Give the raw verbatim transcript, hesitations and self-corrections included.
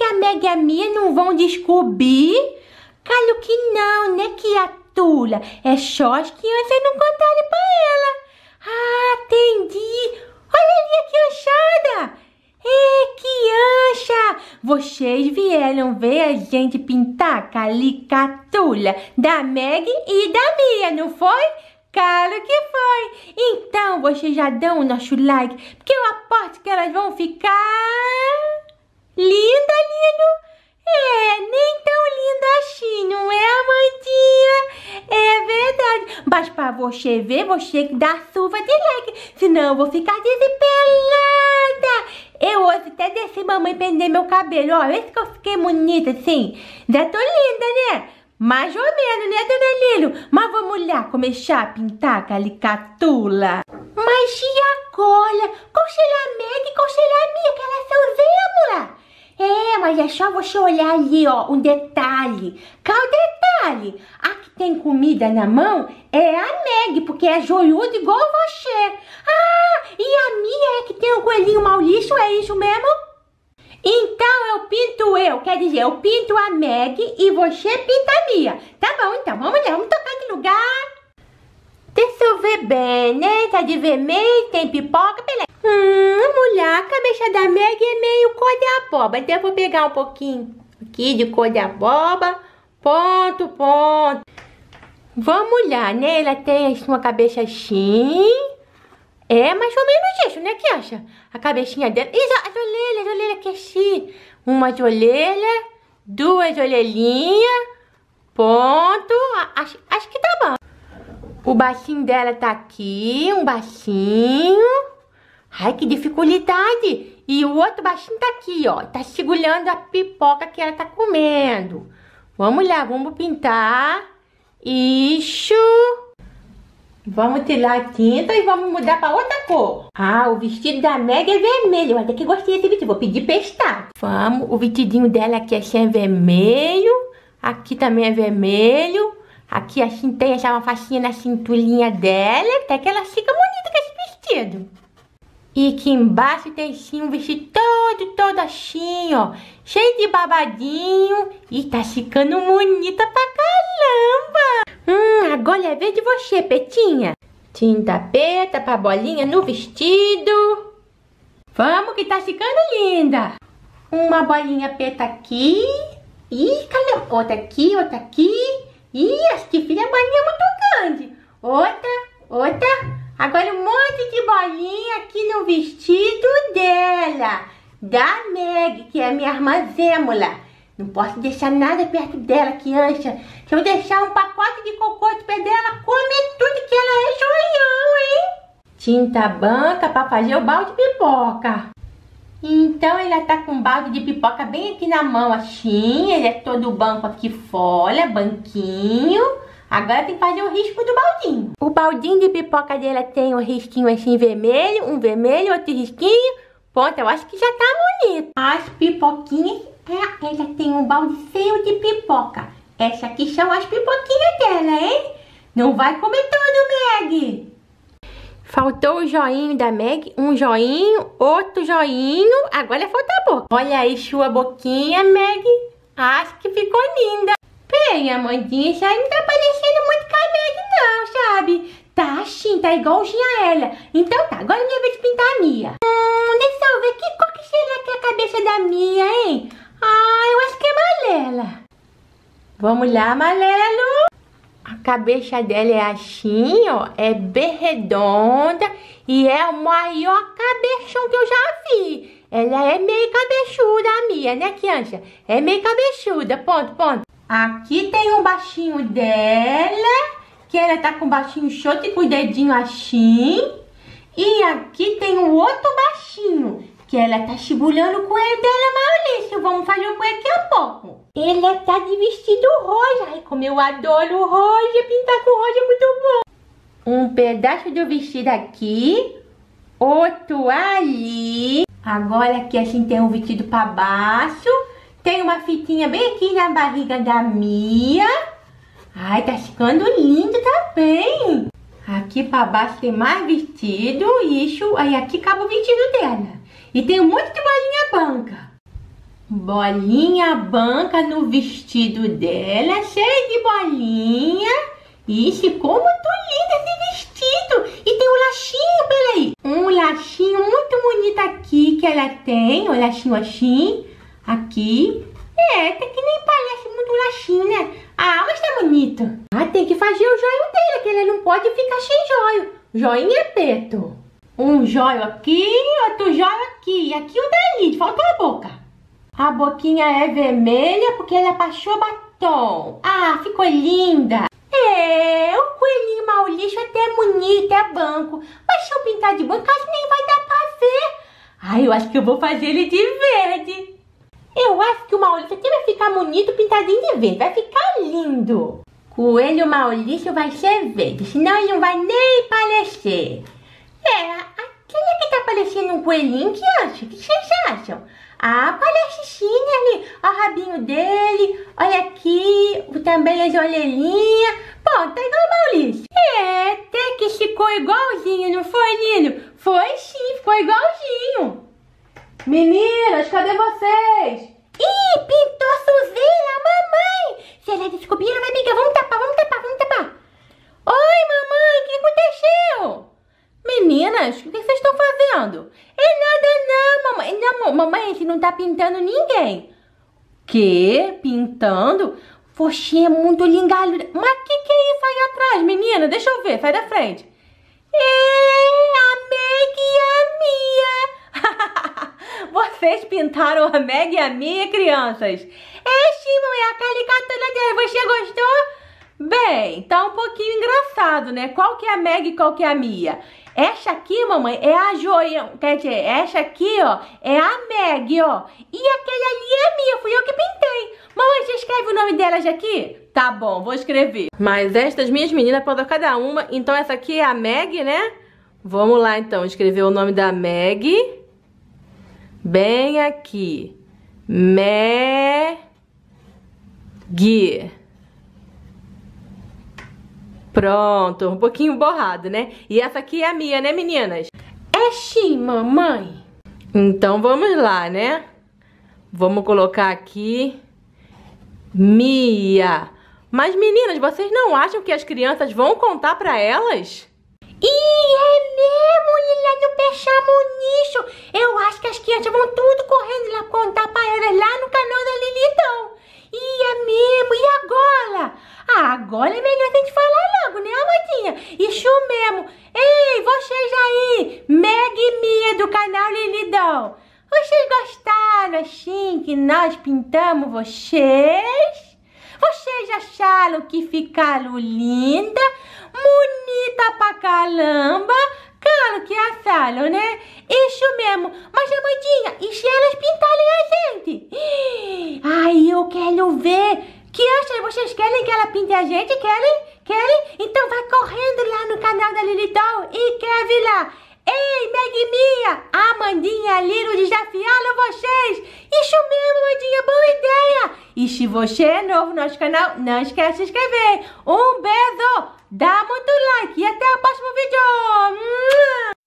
que a Meg e a Mia não vão descobrir? Claro que não, né, criatura? É só as crianças não contarem pra ela. Ah, entendi. Olha ali a criançada. É, criança, vocês vieram ver a gente pintar a caricatura da Meg e da Mia, não foi? Claro que foi. Então, vocês já dão o nosso like, porque eu aposto que elas vão ficar... linda, lindo. É, nem tão linda assim, não é, Amandinha? É verdade. Mas pra você ver, você tem que dar chuva de like, senão eu vou ficar desesperada. Eu hoje até deixei mamãe prender meu cabelo, ó, vê se que eu fiquei bonita assim. Já tô linda, né? Mais ou menos, né, dona Lilo? Mas vamos lá começar a pintar a caricatura. Mas e agora? Qual será a Meg e qual será a Mia? Que elas são zêbula. É, mas é só você olhar ali, ó, um detalhe. Qual detalhe? A que tem comida na mão é a Meg, porque é joelhuda igual você. Ah, e a Mia é que tem um coelhinho Maurício, é isso mesmo? Então eu pinto eu, quer dizer, eu pinto a Meg e você pinta a Mia. Tá bom, então, vamos lá, vamos tocar de lugar. Deixa eu ver bem, né? Tá de vermelho, tem pipoca, beleza. Hum, mulher, a cabeça da Meg é meio cor de abóbora. Então eu vou pegar um pouquinho aqui de cor de abóbora. Ponto, ponto. Vamos lá, né? Ela tem uma cabeça assim. É mais ou menos isso, né? Que acha? A cabecinha dela. Isso, as orelhas, as orelhas que assim. Umas orelhas, duas orelhinhas. Ponto. Acho, acho que tá bom. O bacinho dela tá aqui, um bacinho. Ai, que dificuldade. E o outro baixinho tá aqui, ó. Tá segurando a pipoca que ela tá comendo. Vamos lá, vamos pintar. Isso. Vamos tirar a tinta e vamos mudar pra outra cor. Ah, o vestido da Meg é vermelho. Eu até que gostei desse vestido. Vou pedir prestar. Vamos, o vestidinho dela aqui assim é vermelho. Aqui também é vermelho. Aqui assim tem essa uma faixinha na cinturinha dela. Até que ela fica bonita com esse vestido. E aqui embaixo tem sim um vestido todo, todo assim, ó. Cheio de babadinho. E tá ficando bonita pra caramba. Hum, agora é vez de você, Petinha. Tinta preta pra bolinha no vestido. Vamos que tá ficando linda. Uma bolinha preta aqui. Ih, cadê? Outra aqui, outra aqui. Ih, acho que fiz a bolinha muito grande. Outra, outra. Agora um monte de bolinha aqui no vestido dela. Da Meg, que é a minha irmã Zêmula. Não posso deixar nada perto dela, criança. Se eu deixar um pacote de cocô de pé dela, come tudo que ela é joião, hein? Tinta branca pra fazer o balde de pipoca. Então ela tá com um balde de pipoca bem aqui na mão, assim. Ele é todo branco aqui fora, banquinho. Agora tem que fazer o risco do baldinho. O baldinho de pipoca dela tem um risquinho assim vermelho, um vermelho, outro risquinho. Pronto, eu acho que já tá bonito. As pipoquinhas, é, ela tem um balde cheio de pipoca. Essa aqui são as pipoquinhas dela, hein? Não vai comer tudo, Meg. Faltou o joinho da Meg, um joinho, outro joinho. Agora falta a boca. Olha aí sua boquinha, Meg. Acho que ficou linda. Bem, Amandinha, isso aí não tá parecendo muito com a Meg, não, sabe? Tá assim, tá igualzinha a ela. Então tá, agora é minha vez de pintar a Mia. Hum, deixa eu ver, que cor que será que é a cabeça da Mia, hein? Ah, eu acho que é amarela. Vamos lá, amarelo. A cabeça dela é assim, ó, é bem redonda e é o maior cabeção que eu já vi. Ela é meio cabeçuda, a Mia, né, criança? É meio cabeçuda, ponto, ponto. Aqui tem um baixinho dela, que ela tá com o baixinho solto e com o dedinho assim. E aqui tem um outro baixinho, que ela tá segurando o coelho dela, Maurício. Vamos fazer o coelho daqui a pouco. Ela tá de vestido rosa. Ai, como eu adoro rosa, pintar com rosa é muito bom. Um pedaço do vestido aqui, outro ali. Agora aqui assim tem um vestido pra baixo. Tem uma fitinha bem aqui na barriga da Mia. Ai, tá ficando lindo também. Aqui pra baixo tem mais vestido. Isso, aí aqui acaba o vestido dela. E tem um monte de bolinha branca. Bolinha branca no vestido dela, cheio de bolinha. Ixi, como tô linda esse vestido. E tem um lachinho, peraí. Um lachinho muito bonito aqui que ela tem. Um lachinho assim, aqui. É, até que nem parece muito um lachinho, né? Ah, mas tá bonito. Ah, tem que fazer o joio dele, que ele não pode ficar sem joio. Joinha é preto. Um joio aqui, outro joio aqui. E aqui o dali, falta a boca. A boquinha é vermelha porque ela passou batom. Ah, ficou linda. É, o coelhinho Maurício até é bonito, é branco. Mas se eu pintar de branco, acho que nem vai dar pra ver. Ah, eu acho que eu vou fazer ele de verde. Eu acho que o Maurício até vai ficar bonito pintadinho de verde. Vai ficar lindo. Coelho Maurício vai ser verde, senão ele não vai nem parecer. É, aquele que tá parecendo um coelhinho, que acha? O que vocês acham? Ah, parece sim, né, ali? Olha o rabinho dele, olha aqui, também as orelhinhas. Bom, tá igual o Maurício. É, até que ficou igualzinho, não foi, lindo? Foi sim, ficou igualzinho. Meninas, cadê vocês? Ih, pintou a Suzila, mamãe! Se ela descobrir, ela vai brigar. Vamos tapar, vamos tapar, vamos tapar. Oi, mamãe, o que aconteceu? Meninas, o que vocês estão fazendo? É nada não, mamãe. Não, mamãe, a gente não tá pintando ninguém. Que? Pintando? Você é muito lingalhuda. Mas o que, que é isso aí atrás, menina? Deixa eu ver, sai da frente. É a Meg e a Mia. Vocês pintaram a Meg e a Mia, crianças? É sim, mamãe, a caricatura dela. Você gostou? Bem, tá um pouquinho engraçado, né? Qual que é a Meg e qual que é a Mia? Essa aqui, mamãe, é a joia, quer dizer, essa aqui, ó, é a Meg, ó. E aquela ali é a Mia, fui eu que pintei. Mamãe, você escreve o nome delas aqui? Tá bom, vou escrever. Mas estas minhas meninas podem cada uma, então essa aqui é a Meg, né? Vamos lá, então, escrever o nome da Meg. Bem aqui. Meg. Pronto, um pouquinho borrado, né? E essa aqui é a Mia, né, meninas? É sim, mamãe. Então vamos lá, né? Vamos colocar aqui Mia. Mas, meninas, vocês não acham que as crianças vão contar pra elas? Ih, é mesmo, Lila, não pensamos nisso. Eu acho que as crianças vão tudo correndo lá contar pra elas lá no canal da Lilitão. Ih, é mesmo, e agora? Ah, agora é melhor a gente falar logo, né, amadinha? Isso mesmo. Ei, vocês aí, Meg e Mia do canal Lilidão. Vocês gostaram assim que nós pintamos vocês? Vocês acharam que ficaram linda, bonita pra caramba? Claro que acharam, né? Isso mesmo. Mas, amadinha, e se elas pintarem a gente? Ai, eu quero ver. Que acham? Vocês querem que ela pinte a gente? Querem? Querem? Então vai correndo lá no canal da Lilitão e escreve lá. Ei, Meg e Mia, a Amandinha e a Lilo desafiaram vocês. Isso mesmo, Amandinha, boa ideia. E se você é novo no nosso canal, não esquece de se inscrever. Um beijo, dá muito like e até o próximo vídeo.